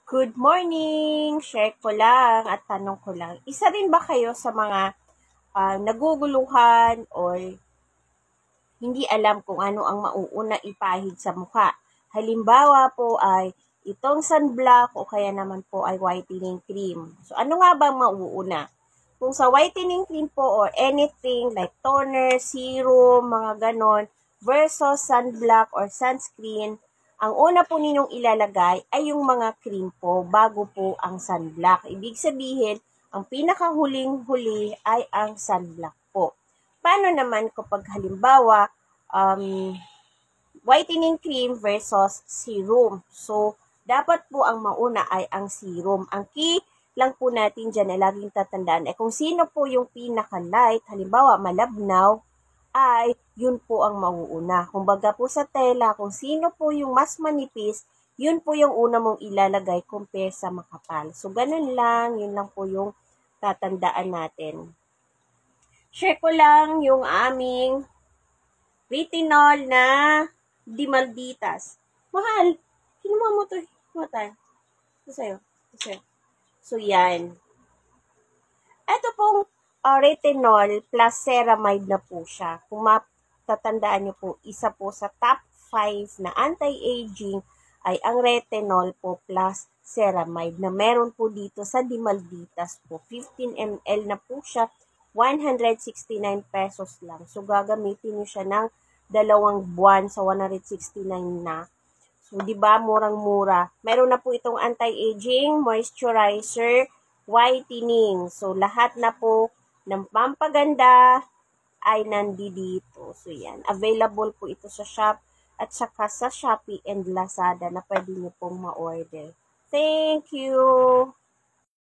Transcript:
Good morning! Share ko lang at tanong ko lang. Isa rin ba kayo sa mga naguguluhan or hindi alam kung ano ang mauuna ipahid sa mukha? Halimbawa po ay itong sunblock o kaya naman po ay whitening cream. So ano nga bang mauuna? Kung sa whitening cream po or anything like toner, serum, mga ganon, versus sunblock or sunscreen, ang una po ninyong ilalagay ay yung mga cream po bago po ang sunblock. Ibig sabihin, ang pinakahuling-huli ay ang sunblock po. Paano naman kapag halimbawa, whitening cream versus serum? So, dapat po ang mauna ay ang serum. Ang key lang po natin dyan ay laging tatandaan ay kung sino po yung pinaka-light, halimbawa malabnaw, ay yun po ang mauuna. Kumbaga po sa tela, kung sino po yung mas manipis, yun po yung una mong ilalagay compare sa makapal. So, ganun lang, yun lang po yung tatandaan natin. Share ko lang yung aming retinol na Dimalditas. Mahal, kinuha mo to. Ito sa'yo. Ito sa'yo. So, yan. Ito pong retinol plus ceramide na po siya. Kung matatandaan nyo po, isa po sa top 5 na anti-aging ay ang retinol po plus ceramide na meron po dito sa Dimalditas po. 15 ml na po siya, 169 pesos lang. So, gagamitin nyo siya ng 2 buwan sa 169 na. So, di ba, murang-mura. Meron na po itong anti-aging, moisturizer, whitening. So, lahat na po ng pampaganda ay nandito. So, yan. Available po ito sa shop at saka sa Shopee and Lazada na pwede nyo pong ma-order. Thank you!